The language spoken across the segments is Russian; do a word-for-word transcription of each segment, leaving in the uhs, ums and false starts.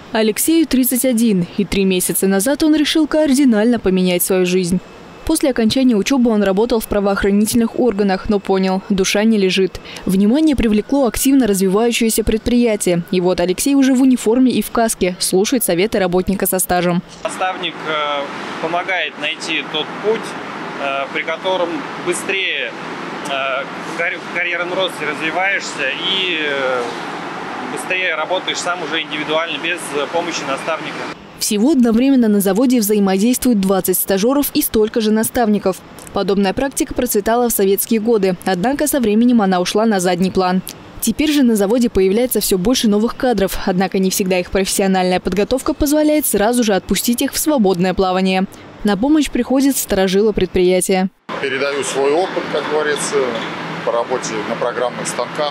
Алексею тридцать один, и три месяца назад он решил кардинально поменять свою жизнь. После окончания учебы он работал в правоохранительных органах, но понял – душа не лежит. Внимание привлекло активно развивающееся предприятие. И вот Алексей уже в униформе и в каске слушает советы работника со стажем. Наставник помогает найти тот путь, при котором быстрее в карьерном росте развиваешься и быстрее работаешь сам уже индивидуально, без помощи наставника. Всего одновременно на заводе взаимодействуют двадцать стажеров и столько же наставников. Подобная практика процветала в советские годы, однако со временем она ушла на задний план. Теперь же на заводе появляется все больше новых кадров, однако не всегда их профессиональная подготовка позволяет сразу же отпустить их в свободное плавание. На помощь приходит старожилы предприятия. Передаю свой опыт, как говорится, по работе на программных станках.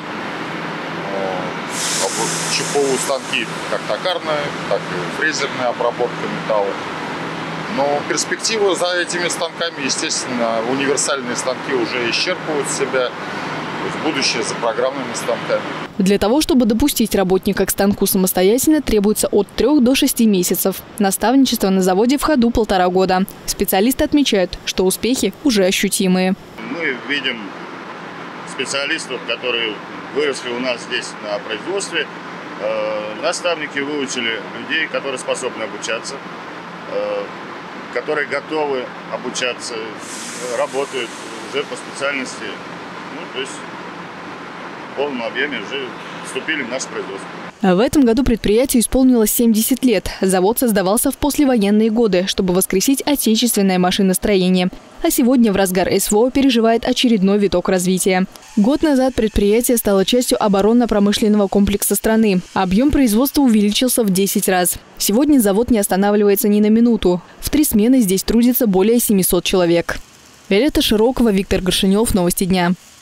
ЧПУ станки как токарная, так и фрезерная обработка металла. Но перспектива за этими станками, естественно, универсальные станки уже исчерпывают себя. То есть будущее за программными станками. Для того, чтобы допустить работника к станку самостоятельно, требуется от трёх до шести месяцев. Наставничество на заводе в ходу полтора года. Специалисты отмечают, что успехи уже ощутимые. Мы видим специалистов, которые выросли у нас здесь на производстве. Наставники выучили людей, которые способны обучаться, которые готовы обучаться, работают уже по специальности. Ну, то есть в полном объеме уже вступили в наше производство. В этом году предприятию исполнилось семьдесят лет. Завод создавался в послевоенные годы, чтобы воскресить отечественное машиностроение. А сегодня в разгар СВО переживает очередной виток развития. Год назад предприятие стало частью оборонно-промышленного комплекса страны. Объем производства увеличился в десять раз. Сегодня завод не останавливается ни на минуту. В три смены здесь трудится более семисот человек. Виолетта Широкова, Виктор Горшинев. Новости дня.